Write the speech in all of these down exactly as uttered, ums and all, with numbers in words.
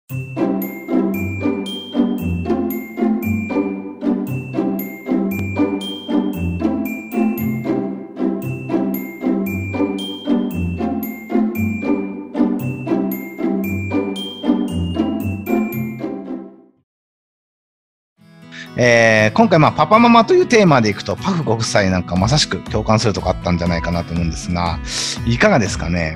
えー、今回まあパパママというテーマでいくとパフご夫妻なんかまさしく共感するとこあったんじゃないかなと思うんですが、いかがですかね。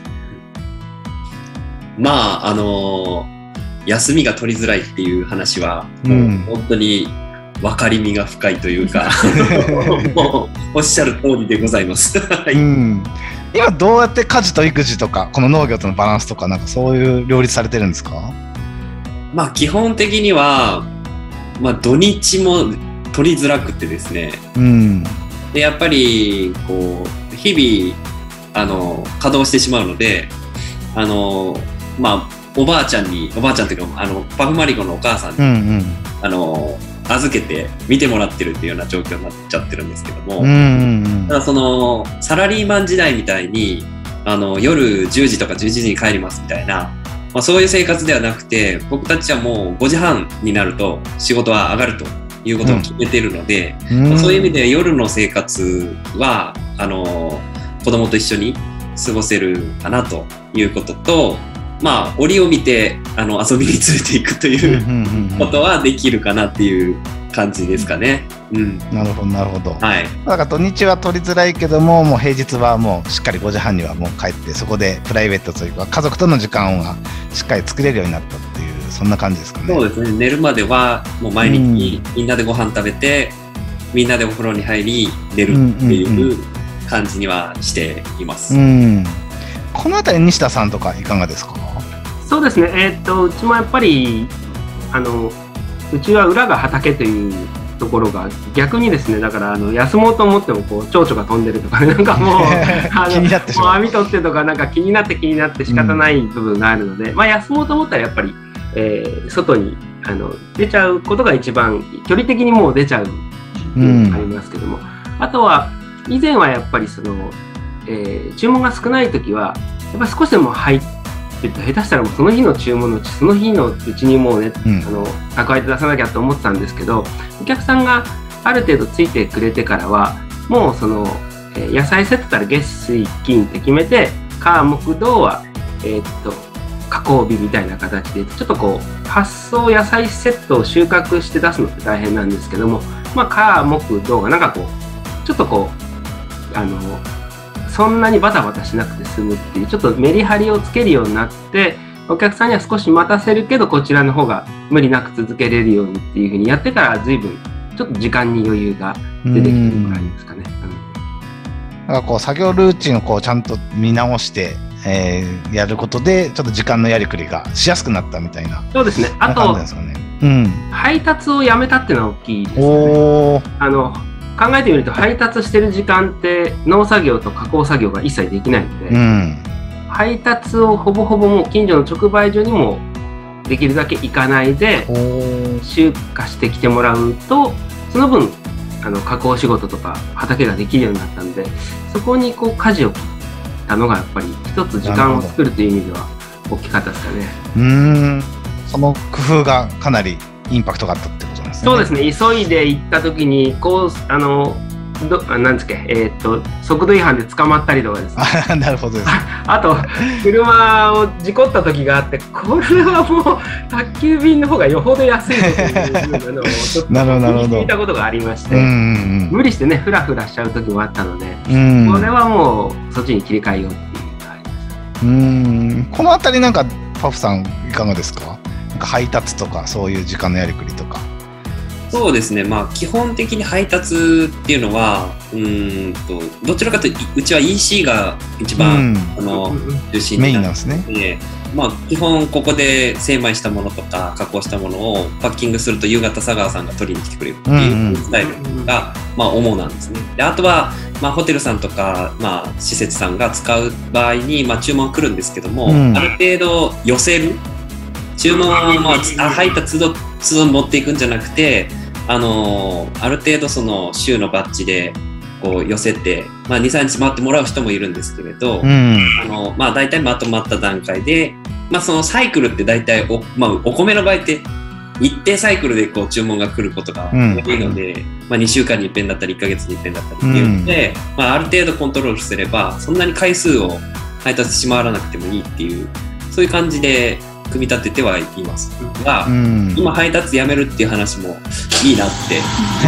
まああのー、休みが取りづらいっていう話は、うん、もう本当に分かりみが深いというかもうおっしゃる通りでございます、はい、うん、 今どうやって家事と育児とかこの農業とのバランスとかなんかそういう両立されてるんですか。 まあ基本的にはまあ、土日も取りづらくてですね、うん、でやっぱりこう日々あの稼働してしまうので、あの、まあ、おばあちゃんにおばあちゃんというかあのパフマリコのお母さんに、うんうん、あの預けて見てもらってるっていうような状況になっちゃってるんですけども、うんうんうん、ただそのサラリーマン時代みたいにあの夜じゅうじとかじゅういちじに帰りますみたいな、まあ、そういう生活ではなくて、僕たちはもうごじはんになると仕事は上がるということを決めているので、うんまあ、そういう意味で夜の生活はあの子供と一緒に過ごせるかなということと、まあ折を見てあの遊びに連れていくということはできるかなっていう感じですかね。うん、 なるほどなるほど。 はい。 だから土日は取りづらいけども、もう平日はもうしっかりごじはんにはもう帰って、そこでプライベートというか家族との時間がしっかり作れるようになったっていう、そんな感じですかね。 そうですね。寝るまではもう毎日みんなでご飯食べて、うん、みんなでお風呂に入り寝るっていう感じにはしています。 うんうんうん、このあたり西田さんとかいかがですか。 そうですね。えー、っとうちもやっぱりあのうちは裏が畑というところが逆にですね、だからあの休もうと思ってもこう蝶々が飛んでるとか、ね、なんかもうあの気になってしまう、 もう網取ってとかなんか気になって気になって仕方ない部分があるので、うん、まあ休もうと思ったらやっぱり、えー、外にあの出ちゃうことが一番距離的にもう出ちゃうっていうのがありますけども、うん、あとは以前はやっぱりその、えー、注文が少ない時はやっぱり少しでも入って下手したらもうその日の注文のうちその日のうちにもうね、うん、あの宅配で出さなきゃと思ってたんですけど、お客さんがある程度ついてくれてからはもうその、えー、野菜セットたら月水金って決めて、火木土は、えー、っと加工日みたいな形でちょっとこう発送野菜セットを収穫して出すのって大変なんですけども、まあ火木土がなんかこうちょっとこうあのそんなにバタバタしなくて済むっていうちょっとメリハリをつけるようになって、お客さんには少し待たせるけどこちらの方が無理なく続けれるようにっていう風にやってから随分ちょっと時間に余裕が出てきてるぐらいですかね。 うん、なんかこう作業ルーチンをこうちゃんと見直して、えー、やることでちょっと時間のやりくりがしやすくなったみたいな。 そうですね。あと、ねうん、配達をやめたっていうのは大きいですね。おあの考えてみると配達してる時間って農作業と加工作業が一切できないので、うん、配達をほぼほぼもう近所の直売所にもできるだけ行かないで集荷してきてもらうと、その分あの加工仕事とか畑ができるようになったので、そこにこう舵を切ったのがやっぱり一つ時間を作るという意味では大きかったですかね。 うーん、その工夫がかなりインパクトがあったってことなんですね。 そうですね。急いで行った時にこうあのどなんですか、えー、っと速度違反で捕まったりとかですね。 あなるほどです。 あと車を事故った時があって、これはもう宅急便の方がよほど安いというのをちょっと聞いたことがありまして、うんうんうん、無理してねフラフラしちゃう時もあったので、うん、これはもうそっちに切り替えようっていうのがありました。 うん、このあたりなんかパフさんいかがですか。なんか配達とかそういう時間のやりくりとか。 そうですね、まあ、基本的に配達っていうのはうーんとどちらかというとうちは イーシー が一番、うん、あの中心メインなんですね。 で、まあ、基本ここで精米したものとか加工したものをパッキングすると夕方佐川さんが取りに来てくれるっていうスタイルが、まあ、主なんですね。であとは、まあ、ホテルさんとか、まあ、施設さんが使う場合に、まあ、注文来るんですけども、うん、ある程度寄せる注文を、まあ、入った都度都度持っていくんじゃなくて、あのー、ある程度その週のバッジでこう寄せて、まあ、にさんにち待ってもらう人もいるんですけれど、うんあのまあ、大体まとまった段階でまあそのサイクルって大体お、まあ、お米の場合って一定サイクルでこう注文が来ることが多いので、うん、まあ、にしゅうかんにいっぺんだったりいっかげつにいっぺんだったりっていうので、うん、まあ、ある程度コントロールすればそんなに回数を配達し回らなくてもいいっていう、そういう感じで組み立ててはいますが、うん、今配達やめるっていう話もいいなって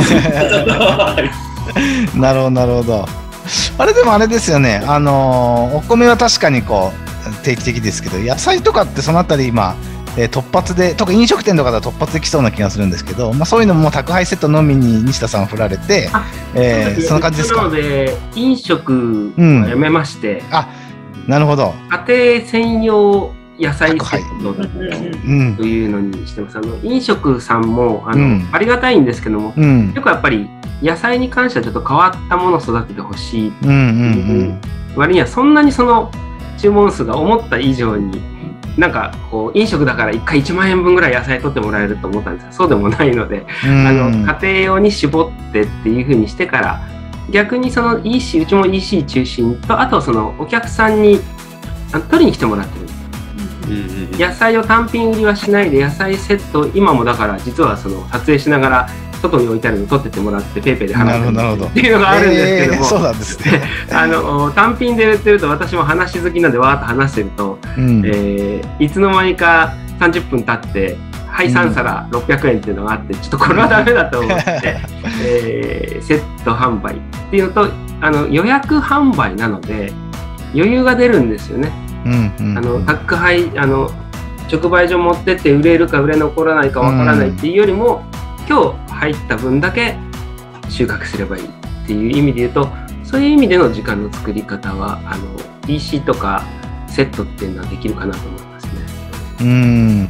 なるほどなるほど。あれでもあれですよね、あのー、お米は確かにこう定期的ですけど、野菜とかってそのあたり今、えー、突発で、特に飲食店とかだと突発できそうな気がするんですけど、まあ、そういうのも宅配セットのみに西田さん振られて、えー、そんな感じですか？ なので飲食はやめまして、うん、 あ、なるほど、 家庭専用野菜セットだというのにしてます。あの飲食さんもあの、うん、ありがたいんですけども、うん、結構やっぱり野菜に関してはちょっと変わったものを育ててほしいっていう割には、そんなにその注文数が思った以上になんかこう飲食だからいっかいいちまんえんぶんぐらい野菜取ってもらえると思ったんですが、そうでもないので、あの家庭用に絞ってっていう風にしてから、逆にその イーシー、うちも イーシー 中心と、あとそのお客さんに取りに来てもらってる。野菜を単品売りはしないで、野菜セット、今もだから実はその撮影しながら外に置いてあるのを取ってってもらってペイペイで払ってっていうのがあるんですけども、 そうなんですね。 あの単品で売ってると、私も話好きなんでわーっと話してると、うん、えー、いつの間にかさんじゅっぷん経ってはいさんさらろっぴゃくえんっていうのがあって、ちょっとこれはダメだと思って、えー、セット販売っていうのと、あの予約販売なので余裕が出るんですよね。うんうんうん、あの宅配、あの直売所持ってって売れるか売れ残らないかわからないっていうよりも、うん、今日入った分だけ収穫すればいいっていう意味で言うと、そういう意味での時間の作り方はあの イーシー とかセットっていうのはできるかなと思いますね。 うん、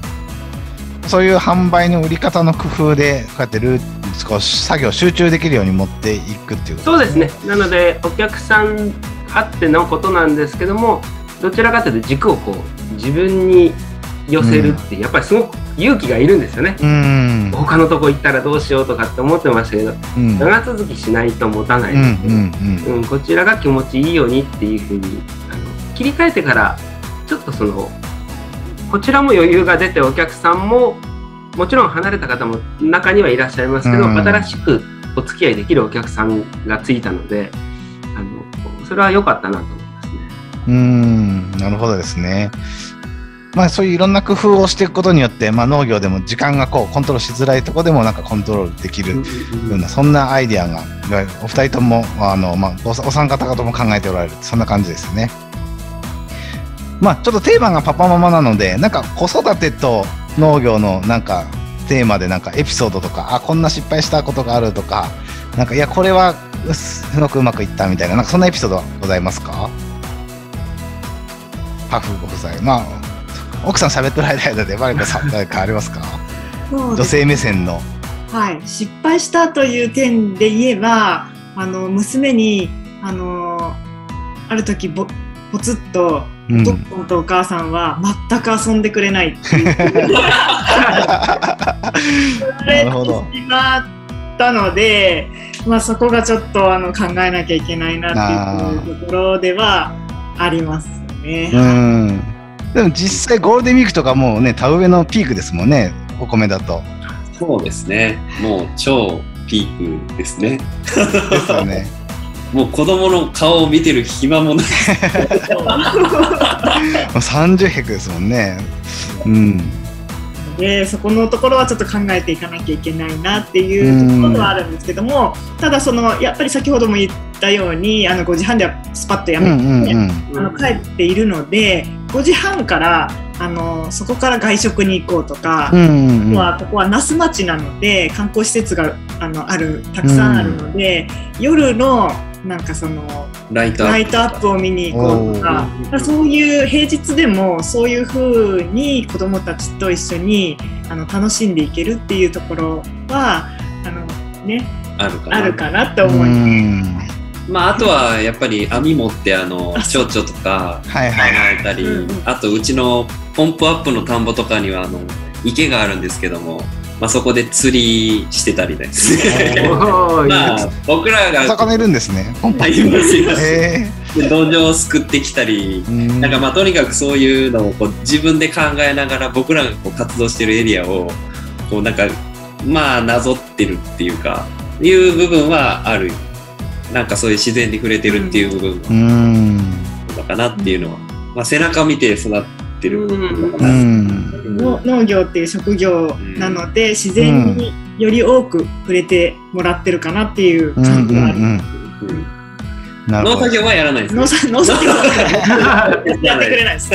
そういう販売の売り方の工夫でこうやってルー少し作業集中できるように持っていくっていうことですね。 そうですね。なのでお客さんあってのことなんですけども、どちらかというと軸をこう自分に寄せるって、うん、やっぱりすごく勇気がいるんですよね。うん、他のとこ行ったらどうしようとかって思ってましたけど、うん、長続きしないと持たないので、うんうん、こちらが気持ちいいようにっていうふうにあの切り替えてから、ちょっとそのこちらも余裕が出て、お客さんももちろん離れた方も中にはいらっしゃいますけど、うん、新しくお付き合いできるお客さんがついたので、あのそれは良かったなと思いますね。 うーん、なるほどですね。まあそういういろんな工夫をしていくことによって、まあ、農業でも時間がこうコントロールしづらいところでもなんかコントロールできるような、そんなアイディアがお二人ともあの、まあ、お三方々とも考えておられる、そんな感じですね。まあちょっとテーマがパパママなので、なんか子育てと農業のなんかテーマでなんかエピソードとか、あ、こんな失敗したことがあるとか、なんかいやこれはすごくうまくいったみたいな、なんかそんなエピソードはございますか？パフご夫妻、まあ奥さん喋ってる間で誰かさ誰かありますか？女性目線の。 はい、失敗したという点で言えば、あの娘にあのある時ぼぽつっと、うん、お父さんとお母さんは全く遊んでくれないっていう言われてしまったので、まあ、そこがちょっとあの考えなきゃいけないなっていうところではありますね。うん、 でも実際ゴールデンウィークとかもうね、田植えのピークですもんね、お米だと。 そうですね、もう超ピークですね。 ですよね。 もう子供の顔を見てる暇もない。 さんじゅうヘクですもんね。うん。 でそこのところはちょっと考えていかなきゃいけないなっていうところではあるんですけども、ただそのやっぱり先ほども言ったように、あのごじはんではスパッとやめて、うんうんうん、あの帰っているので、ごじはんからあのそこから外食に行こうとか、うんうんうん、はここは那須町なので観光施設があのあるたくさんあるので、うん、夜のなんかそのライトアップを見に行こうとか、そういう平日でもそういう風に子どもたちと一緒にあの楽しんでいけるっていうところはあの、ね、 あるかな、 あるかなって思います。 まあ、あとはやっぱり網持ってあの蝶々とか考えたり、あとうちのポンプアップの田んぼとかにはあの池があるんですけども、まあ、そこで釣りしてたりですね。まあ僕らが魚いるんですね。 ポンプアップ。いますいます。 土壌を救ってきたり、なんかまあとにかくそういうのをこう自分で考えながら僕らがこう活動してるエリアをこうなんかまあなぞってるっていうかいう部分はある。なんかそういう自然に触れてるっていう部分はのかなっていうのは、まあ、背中を見て育ってるのかな。 の農業っていう職業なので、自然により多く触れてもらってるかなっていう感じがある。 農作業はやらないです、ね。 農作業はやってくれないです。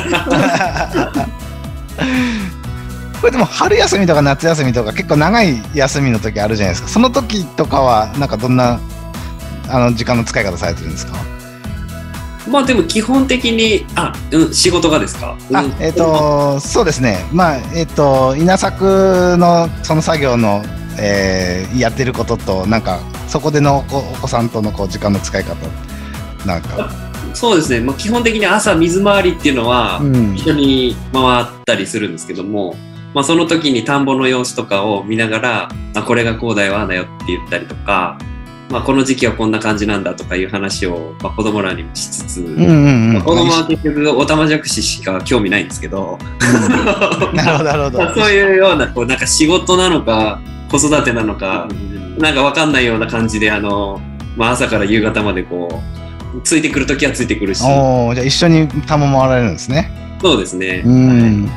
これでも春休みとか夏休みとか結構長い休みの時あるじゃないですか。その時とかはなんかどんなあの時間の使い方されてるんですか？ まあでも基本的にあ、うん、仕事がですか？ あ、えっ、ー、とそうですね。まあえっ、ー、と稲作のその作業の、えー、やってることとなんかそこでのお子、お子さんとのこう時間の使い方なんか。 そうですね。まあ基本的に朝水回りっていうのは一緒に回ったりするんですけども、うん、まあその時に田んぼの様子とかを見ながら、あこれがこうだよああだよって言ったりとか。まあ、この時期はこんな感じなんだとかいう話を、まあ、子供らにもしつつ、うんうんうんまあ、子供は結局オタマジャクシしか興味ないんですけど、 うん、なるほどなるほどそういうようなこうなんか仕事なのか子育てなのか、うん、なんか分かんないような感じであの、まあ、朝から夕方までこうついてくるときはついてくるし。 おじゃあ一緒に田んぼ回られるんですね。 そうですね、 うん、 はい、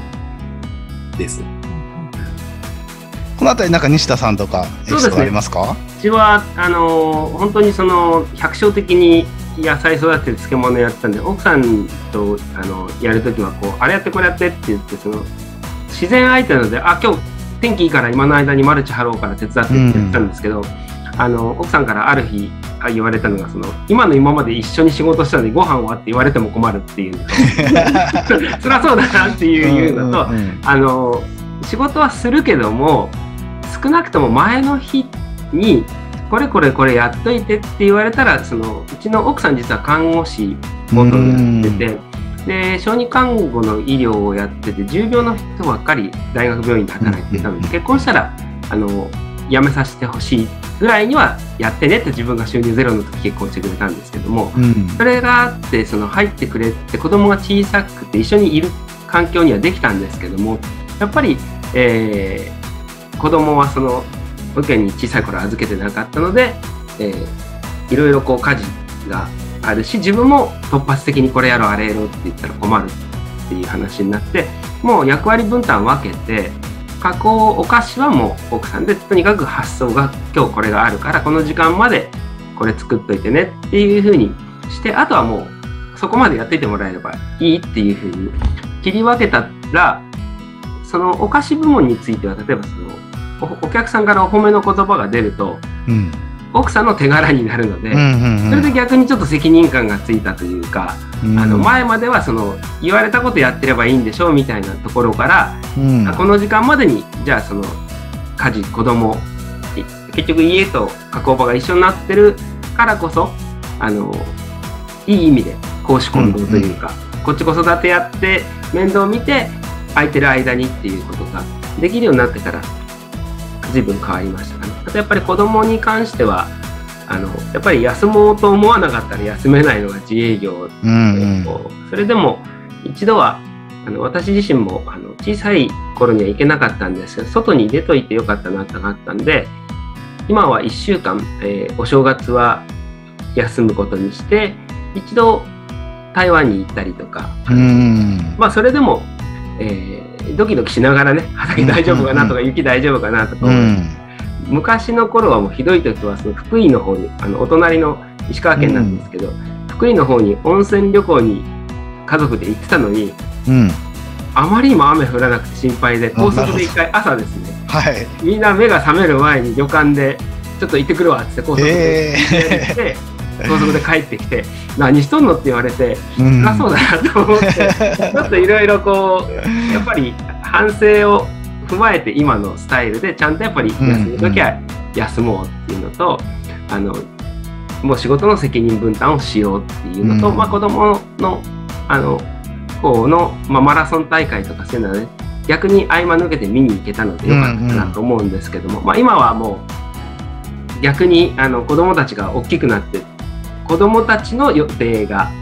です。 このあたりなんか西田さんとかエピソードありますか？ うちはあの本当にその百姓的に野菜育てて漬物やったんで、奥さんとあのやるときはこうあれやってこれやってって言ってその自然相手なので、あ今日天気いいから今の間にマルチ張ろうから手伝ってって言ったんですけど、うん、あの奥さんからある日言われたのがその今の今まで一緒に仕事したのでご飯はって言われても困るっていうのとそりゃそうだなっていうのと、うんうんうん、あの仕事はするけども少なくとも前の日にこれこれこれやっといてって言われたら、そのうちの奥さん実は看護師元にやってて、で小児看護の医療をやってて重病の人ばっかり大学病院で働いてたので、結婚したらあの辞めさせてほしいぐらいにはやってねって自分が収入ゼロの時結婚してくれたんですけども、うん、それがあってその入ってくれって子供が小さくて一緒にいる環境にはできたんですけども、やっぱり、えー、子供はその保育園に小さい頃預けてなかったので、えー、いろいろこう家事があるし、自分も突発的にこれやろうあれやろうって言ったら困るっていう話になって、もう役割分担分けて、加工お菓子はもう奥さんで、とにかく発送が今日これがあるからこの時間までこれ作っといてねっていう風にして、あとはもうそこまでやっていてもらえればいいっていう風に切り分けたら、そのお菓子部門については例えばその お, お客さんからお褒めの言葉が出ると、うん、奥さんの手柄になるので、うんうんうん、それで逆にちょっと責任感がついたというか、うん、あの前まではその言われたことやってればいいんでしょうみたいなところから、うん、この時間までにじゃあその家事子供結局家と加工場が一緒になってるからこそ、あのいい意味で公私混同というか、うんうん、こっち子育てやって面倒見て空いてる間にっていうことができるようになってから随分変わりましたかね。あとやっぱり子供に関してはあのやっぱり休もうと思わなかったら休めないのが自営業、うんうん、それでも一度はあの私自身もあの小さい頃には行けなかったんですけど、外に出といてよかったなってがあったんで、今はいっしゅうかん、えー、お正月は休むことにして一度台湾に行ったりとか、うんまあそれでも、えー、ドキドキしながらね、畑大丈夫かなとか、うん、雪大丈夫かなとか思います、うん、昔の頃はもうひどい時はその福井の方に、あのお隣の石川県なんですけど、うん、福井の方に温泉旅行に家族で行ってたのに、うん、あまりにも雨降らなくて心配で高速で一回朝ですね、はい、みんな目が覚める前に旅館でちょっと行ってくるわって高速で行って、えー高速で帰ってきて何しとんのって言われて、うん、あそうだなと思ってちょっといろいろこうやっぱり反省を踏まえて今のスタイルでちゃんとやっぱり休むときは休もうっていうのと、うん、あのもう仕事の責任分担をしようっていうのと、うんまあ、子どものあの方の、まあ、マラソン大会とかそういうのはね逆に合間抜けて見に行けたのでよかったなと思うんですけども、うんうんまあ、今はもう逆にあの子どもたちが大きくなって子どもたちの予定が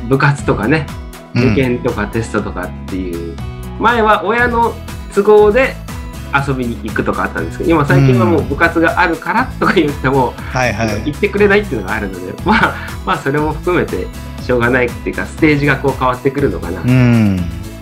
部活とかね、受験とかテストとかっていう、うん、前は親の都合で遊びに行くとかあったんですけど、今最近はもう部活があるからとか言っても、うんはいはい、行ってくれないっていうのがあるので、まあ、まあそれも含めてしょうがないっていうか、ステージがこう変わってくるのかな、うん、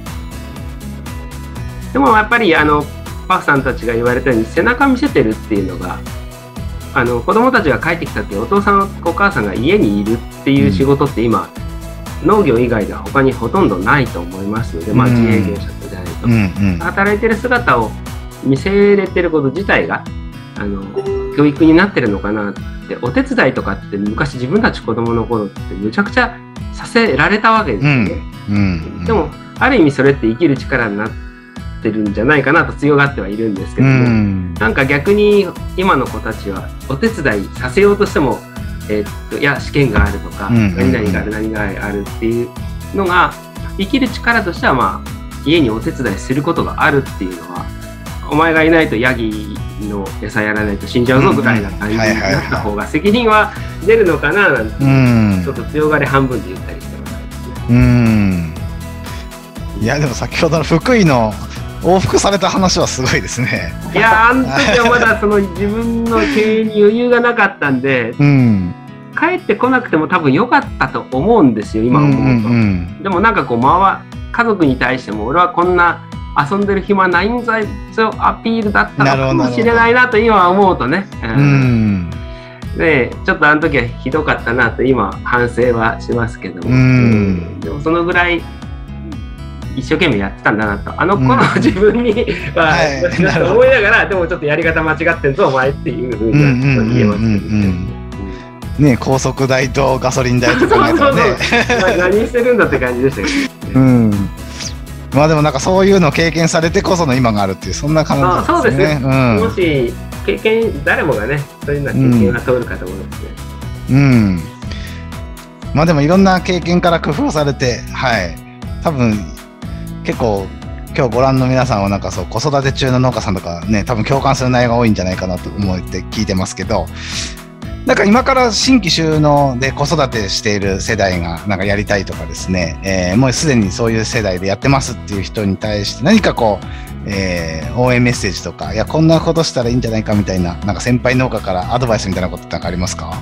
でもやっぱりあのパフさんたちが言われたように背中見せてるっていうのが、あの子供たちが帰ってきた時お父さんお母さんが家にいるっていう仕事って今、うん、農業以外では他にほとんどないと思いますので、まあ、自営業者じゃないと、うんうん、働いてる姿を見せれてること自体があの教育になってるのかなって。お手伝いとかって昔自分たち子供の頃ってむちゃくちゃさせられたわけですよね、うんうんうん、でもある意味それって生きる力になってるんじゃないかなと強がってはいるんですけども、うん、なんか逆に今の子たちはお手伝いさせようとしても、えー、っといや試験があるとか、うんうんうん、何々がある何々があるっていうのが生きる力としては、まあ家にお手伝いすることがあるっていうのは、お前がいないとヤギの餌やらないと死んじゃうぞぐらいな感じになった方が責任は出るのかななんて、ちょっと強がり半分で言ったりしてます。 うん。いやでも先ほどの福井の往復された話はすごいですね。 いやあの時はまだその自分の経営に余裕がなかったんで、うん、帰ってこなくても多分良かったと思うんですよ今思うと、うんうんうん、でもなんかこう回家族に対しても俺はこんな遊んでる暇ないんだよアピールだったのかもしれないなと今思うとね、うん、でちょっとあの時はひどかったなと今反省はしますけども、うん、でもそのぐらい一生懸命やってたんだなとあの頃の自分には、はい、思いながらでもちょっとやり方間違ってんぞお前っていうふうに言えますけどね。 ね、高速代とガソリン代とかね何してるんだって感じでしたけど、ね、うんまあでもなんかそういうのを経験されてこその今があるっていうそんな感じですね。そうですね、 うん、もし経験誰もがねそういうような経験が通るかと思うんですね。 うん、うん、まあでもいろんな経験から工夫されてはい多分結構今日ご覧の皆さんはなんかそう子育て中の農家さんとかね多分共感する内容が多いんじゃないかなと思って聞いてますけど、なんか今から新規就農で子育てしている世代がなんかやりたいとかですね、えー、もうすでにそういう世代でやってますっていう人に対して何かこう、えー、応援メッセージとかいやこんなことしたらいいんじゃないかみたいななんか先輩農家からアドバイスみたいなことってなんかありますか？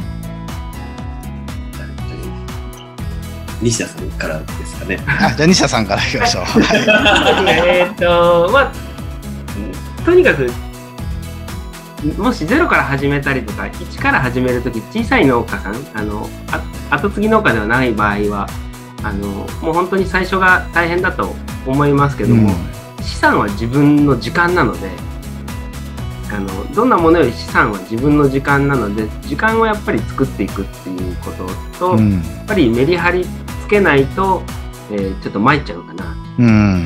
西田さんからですかね。 あ、じゃあ西田さんからいきましょう。 えっとまあとにかくもしゼロから始めたりとかいちから始めるとき小さい農家さんあのあ後継ぎ農家ではない場合はあのもう本当に最初が大変だと思いますけども、うん、資産は自分の時間なのであのどんなものより資産は自分の時間なので時間をやっぱり作っていくっていうことと、うん、やっぱりメリハリつけないと、えー、ちょっと参っちゃうかな、うん、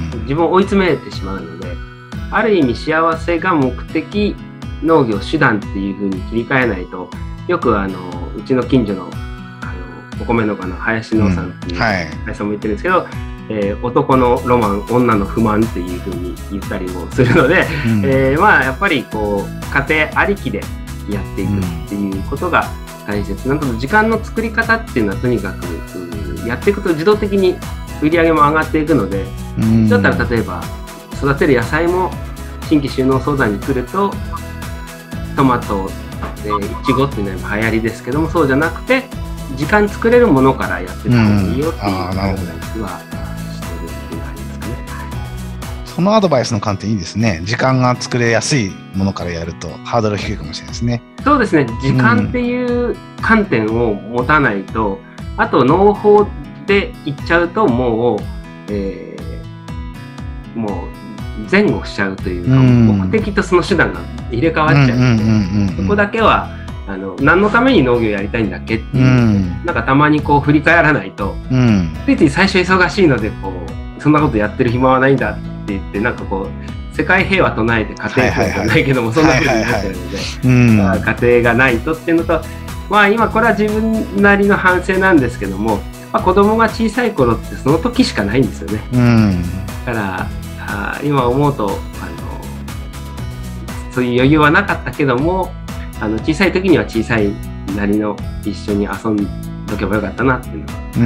自分を追い詰めてしまうのである意味幸せが目的農業手段っていう風に切り替えないとよくあのうちの近所の、あのお米農家の林農さんっていう、うんはい、林さんも言ってるんですけど、えー、男のロマン女の不満っていう風に言ったりもするので、うんえー、まあやっぱりこう家庭ありきでやっていくっていうことが大切なのと時間の作り方っていうのはとにかく、うん、やっていくと自動的に売り上げも上がっていくので、うん、だったら例えば育てる野菜も新規就農相談に来るとトマト、えー、いちごっていうのは流行りですけどもそうじゃなくて時間作れるものからやってた方がいいよっていうアドバイスはしてるっていう感じですかね。 そのアドバイスの観点いいですね。時間が作れやすいものからやるとハードル低いかもしれないですね。 そうですね。時間っていう観点を持たないと、うん、あと農法でいっちゃうともう、えー、もう前後しちゃうというか、うん、目的とその手段が入れ替わっちゃうのでそこだけはあの何のために農業やりたいんだっけっていう、うん、なんかたまにこう振り返らないと、うん、ついつい最初忙しいのでこうそんなことやってる暇はないんだって言ってなんかこう世界平和唱えて家庭平和じゃないけども、はいはいはい、そんなふうになっちゃうので、はいはいはい、家庭がないとっていうのとまあ今これは自分なりの反省なんですけども、まあ、子供が小さい頃ってその時しかないんですよね、うん、だからあ今思うとあのそういう余裕はなかったけどもあの小さい時には小さいなりの一緒に遊んどけばよかったなっていうのはうん、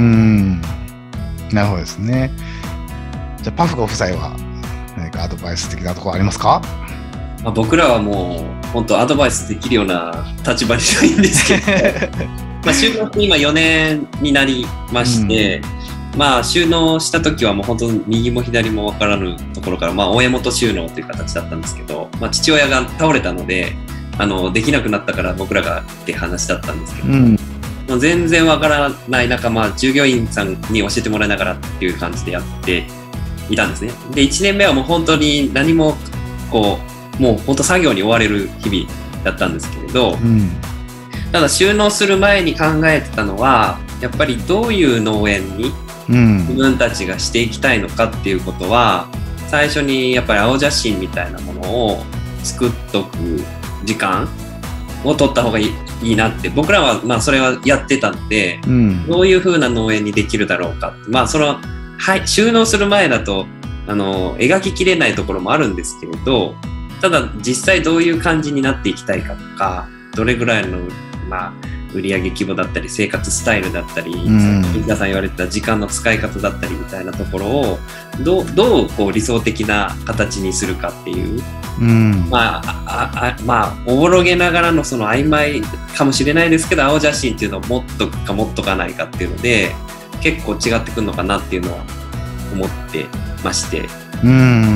なるほどですね。じゃあパフご夫妻は何かアドバイス的なところありますか？ まあ、僕らはもう本当アドバイスできるような立場にないんですけどまあ収納って今よねんになりまして、うん、まあ収納した時はもう本当右も左も分からぬところから、まあ、親元収納という形だったんですけど、まあ、父親が倒れたのであのできなくなったから僕らがって話だったんですけど、うん、もう全然分からない中、まあ、従業員さんに教えてもらいながらっていう感じでやっていたんですね。でいちねんめはもう本当に何もこうもう本当作業に追われる日々だったんですけれど、うん、ただ収納する前に考えてたのはやっぱりどういう農園に自分たちがしていきたいのかっていうことは、うん、最初にやっぱり青写真みたいなものを作っとく時間を取った方がいい、いいなって僕らはまあそれはやってたので、うん、どういう風な農園にできるだろうかって、まあその、はい、収納する前だとあの描ききれないところもあるんですけれど、ただ実際どういう感じになっていきたいかとか、どれぐらいの、まあ、売上規模だったり生活スタイルだったり、うん、さっき皆さん言われてた時間の使い方だったりみたいなところをどう、どうこう理想的な形にするかっていう、うん、まあああまあおぼろげながらのその曖昧かもしれないですけど、青写真っていうのを持っとくか持っとかないかっていうので結構違ってくるのかなっていうのは思ってまして。うん、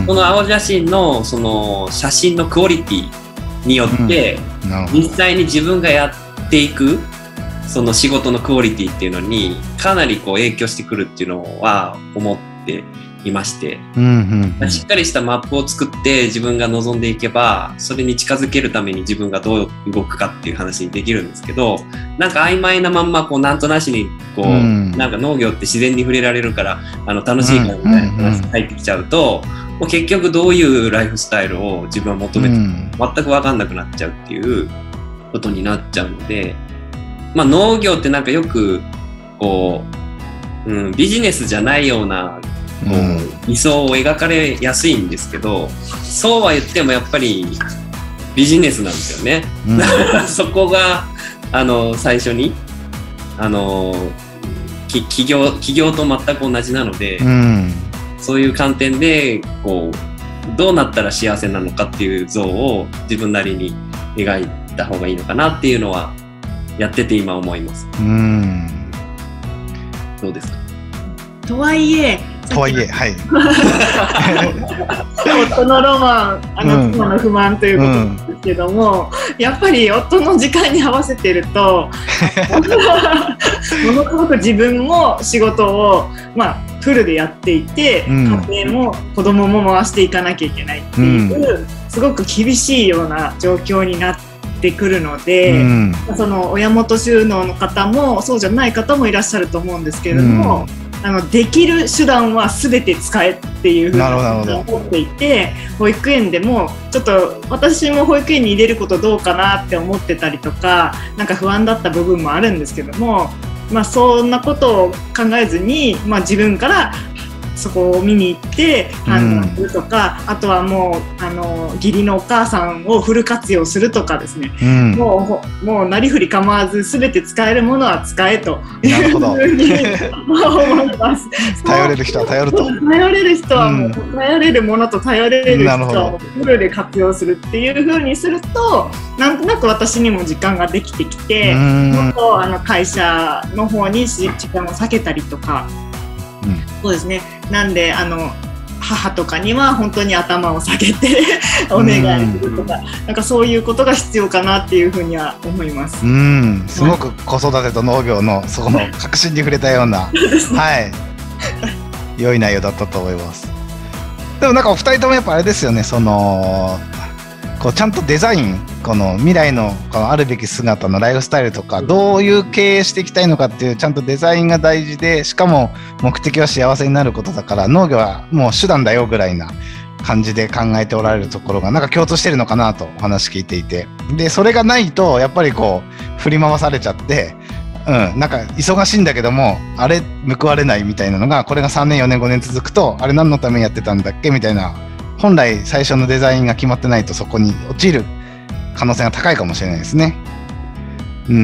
この青写真のその写真のクオリティによって、うん、実際に自分がやっていくその仕事のクオリティっていうのにかなりこう影響してくるっていうのは思っていまして、うんうんうん、しっかりしたマップを作って自分が望んでいけばそれに近づけるために自分がどう動くかっていう話にできるんですけど、なんか曖昧なまんまこうなんとなしにこう、うん、なんか農業って自然に触れられるからあの楽しいからみたいな話が入ってきちゃうと、うんうんうん、もう結局どういうライフスタイルを自分は求めて、うん、全く分かんなくなっちゃうっていうことになっちゃうので、まあ農業ってなんかよくこう、うん、ビジネスじゃないようなこう理想を描かれやすいんですけど、そうは言ってもやっぱりビジネスなんですよね、うん、そこがあの最初にあの企業、企業と全く同じなので、うん、そういう観点でこうどうなったら幸せなのかっていう像を自分なりに描いた方がいいのかなっていうのはやってて今思います。うん、どうですか？ とはいえとはいえ、はい。 夫のロマン、あの妻の不満ということなんですけども、うん、やっぱり夫の時間に合わせてると、ものすごく自分も仕事を、まあ、フルでやっていて、うん、家庭も子供も回していかなきゃいけないっていう、うん、すごく厳しいような状況になってくるので、うん、その親元収納の方もそうじゃない方もいらっしゃると思うんですけれども、うん、あのできる手段は全て使えっていうふうに思っていて、保育園でもちょっと私も保育園に入れることどうかなって思ってたりとか、なんか不安だった部分もあるんですけども、まあ、そんなことを考えずに、まあ、自分からそこを見に行って判断するとか、うん、あとはもうあの義理のお母さんをフル活用するとかですね、うん、もうもうなりふり構わず全て使えるものは使えというふうに思います。 頼れる人は頼ると。 頼れる人はもう、うん、頼れるものと頼れる人はフルで活用するっていうふうにすると、なんとなく私にも時間ができてきて、もっとあの会社の方に時間を避けたりとか。うん、そうですね。なんであの母とかには本当に頭を下げてお願いするとか、なんかそういうことが必要かなっていうふうには思います。 うん、すごく子育てと農業のそこの核心に触れたような、はい、良い内容だったと思います。でもなんかお二人ともやっぱあれですよね。そのこうちゃんとデザイン、この未来のこのあるべき姿のライフスタイルとか、どういう経営していきたいのかっていうちゃんとデザインが大事で、しかも目的は幸せになることだから、農業はもう手段だよぐらいな感じで考えておられるところがなんか共通してるのかなとお話聞いていて、でそれがないとやっぱりこう振り回されちゃって、うん、なんか忙しいんだけどもあれ報われないみたいなのが、これがさんねんよねんごねん続くと、あれ何のためにやってたんだっけみたいな、本来最初のデザインが決まってないとそこに陥る可能性が高いかもしれないですね。うん。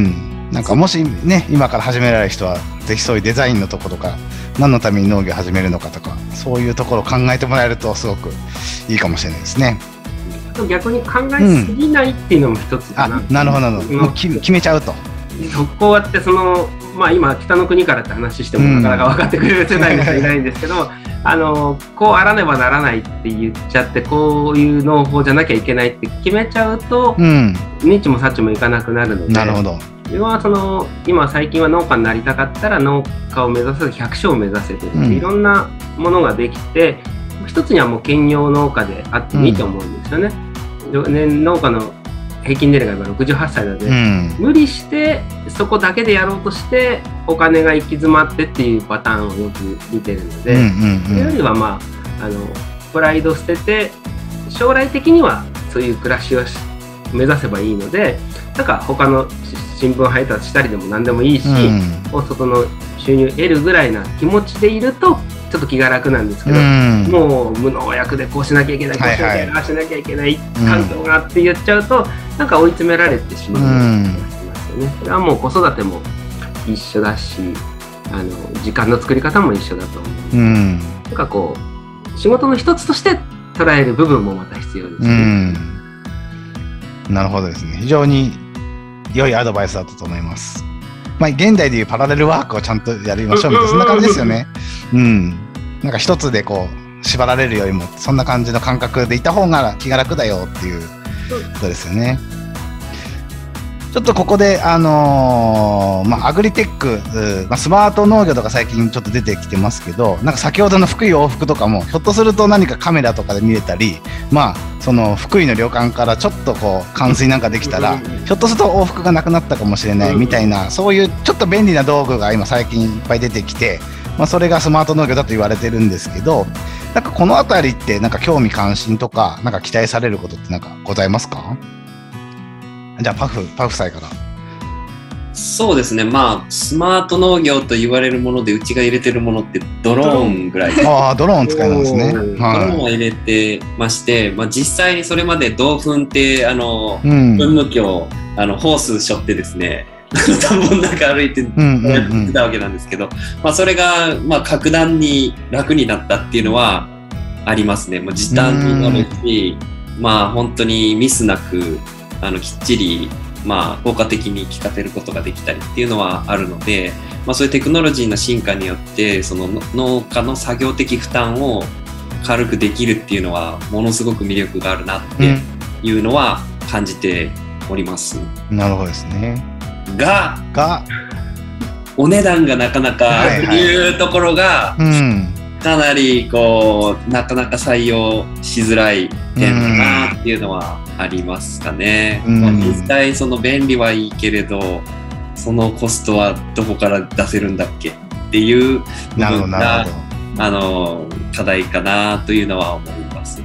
なんかもしね、今から始められる人は、ぜひそういうデザインのところとか、何のために農業を始めるのかとか、そういうところを考えてもらえるとすごくいいかもしれないですね。 逆に考えすぎないっていうのも一つかな、うん、 あ、なるほどなるほど、もう決めちゃうと。 こうやってその、まあ、今北の国からって話してもなかなか分かってくれる世代の人いないんですけど、うん、あのこうあらねばならないって言っちゃって、こういう農法じゃなきゃいけないって決めちゃうと、うん、ニッチもサッチもいかなくなるので。 なるほど。 要はその今最近は農家になりたかったら農家を目指さず百姓を目指せてる、うん、いろんなものができて、一つにはもう兼業農家であってもいいと思うんですよね。うん、農家の平均年齢が今ろくじゅうはっさいなので、うん、無理してそこだけでやろうとしてお金が行き詰まってっていうパターンをよく見てるので、それよりはまあ、あのプライド捨てて将来的にはそういう暮らしを目指せばいいので、なんか他の新聞配達したりでも何でもいいし、うん、外の収入得るぐらいな気持ちでいるとちょっと気が楽なんですけど、うん、もう無農薬でこうしなきゃいけない、こうしなきゃいけない、ああしなきゃいけない環境がって言っちゃうと、うん、なんか追い詰められてしまうような気がしますよね。それはもう子育ても一緒だし、あの時間の作り方も一緒だと思う、うん、なんかこう仕事の一つとして捉える部分もまた必要ですね。 うん、なるほどですね。非常に良いアドバイスだったと思います。まあ、現代でいうパラレルワークをちゃんとやりましょうみたいな、そんな感じですよね。うん。なんか一つでこう縛られるよりもそんな感じの感覚でいた方が気が楽だよっていうことですよね。ちょっとここであのー、まあアグリテック、まあ、スマート農業とか最近ちょっと出てきてますけど、なんか先ほどの福井往復とかもひょっとすると何かカメラとかで見れたり、まあその福井の旅館からちょっとこう冠水なんかできたら、ひょっとすると往復がなくなったかもしれないみたいな、そういうちょっと便利な道具が今最近いっぱい出てきて、まあ、それがスマート農業だと言われてるんですけど、なんかこのあたりってなんか興味関心とかなんか期待されることってなんかございますか？じゃあパフパフさんから。 そうですね、まあスマート農業と言われるものでうちが入れてるものってドローンぐらい。 ああ、ドローン使いますね。ドローンを入れてまして、まあ、実際にそれまで銅粉ってあの、うん、噴霧器をあのホース背負ってですね、田んぼの中歩いてやってたわけなんですけど、まあ、それがまあ格段に楽になったっていうのはありますね。もう時短になるし、まあ本当にミスなくあのきっちりまあ効果的に効かせることができたりっていうのはあるので、まあ、そういうテクノロジーの進化によってその農家の作業的負担を軽くできるっていうのはものすごく魅力があるなっていうのは感じております。 うん、なるほどですね。 が、 がお値段がなかなかというところがかなりこうなかなか採用しづらい点だなっていうのはありますかね。うん、まあ、実際その便利はいいけれどそのコストはどこから出せるんだっけっていう部分があの課題かなというのは思います。うん、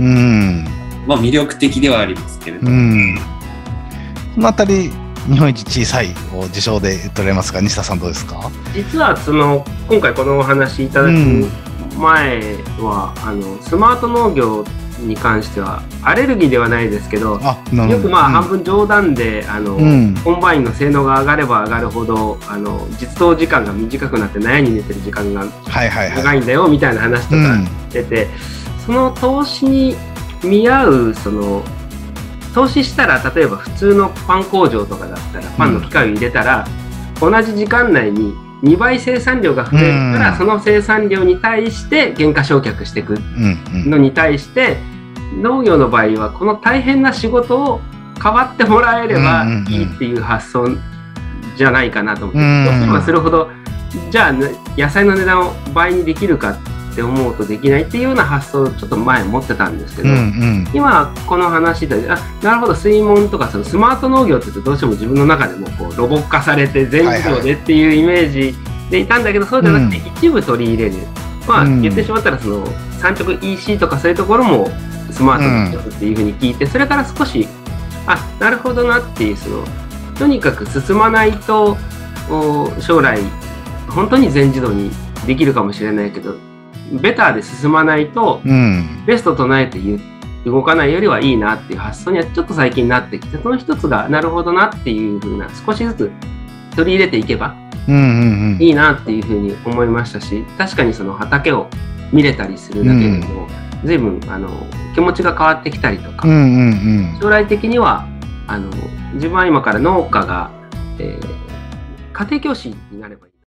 まあ魅力的ではありますけれど、うん、 このあたり日本一小さいを自称で取れますが、西田さんどうですか？ 実はその今回このお話いただく前は、うん、あのスマート農業に関してはアレルギーではないですけど、よくまあ半分冗談で、あの、うん、コンバインの性能が上がれば上がるほどあの実動時間が短くなって納屋に寝てる時間が長いんだよみたいな話とか出て、うん、その投資に見合うその投資したら例えば普通のパン工場とかだったらパンの機械を入れたら、うん、同じ時間内ににばい生産量が増えるから、うん、その生産量に対して減価償却していくのに対して、うんうん、農業の場合はこの大変な仕事を代わってもらえればいいっていう発想じゃないかなと思って、うんうん、そうすればするほどじゃあ野菜の値段を倍にできるかって思うとできないっていうような発想をちょっと前持ってたんですけど、うんうん、今この話であなるほど水門とかそのスマート農業って言うとどうしても自分の中でもこうロボ化されて全自動でっていうイメージでいたんだけど、そうじゃなくて一部取り入れる、うん、まあ言ってしまったらその産直 イーシー とかそういうところもスマートの一つっていうふうに聞いて、それから少しあなるほどなっていうそのとにかく進まないと将来本当に全自動にできるかもしれないけどベターで進まないと、うん、ベスト唱えて動かないよりはいいなっていう発想にはちょっと最近なってきて、その一つがなるほどなっていう風な少しずつ取り入れていけばいいなっていうふうに思いましたし、確かにその畑を見れたりするだけでも、うん、随分あの気持ちが変わってきたりとか、うんうんうん、将来的にはあの自分は今から農家が、えー、家庭教師になればいい。